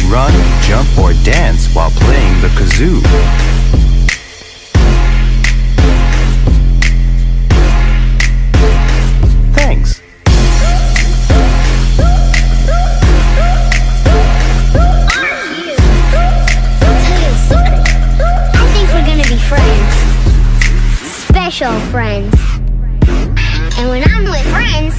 run, jump, or dance while playing the kazoo. Thanks. I think we're gonna be friends. Special friends. And when I'm with friends,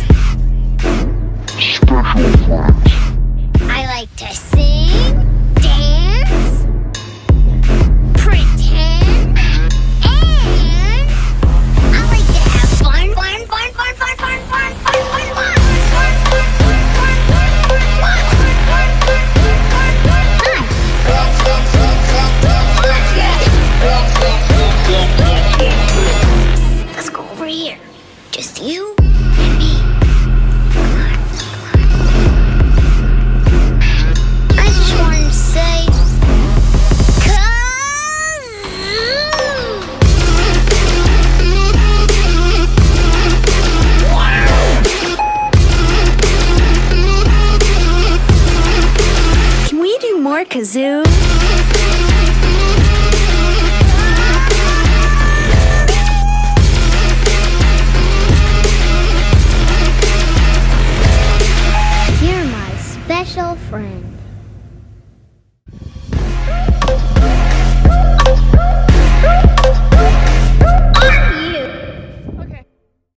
Special friends. I like to sing, dance, pretend, and I like to have fun. Let's go over here. Just you and me. I just wanted to say, Can we do more kazoo? you're my special friend.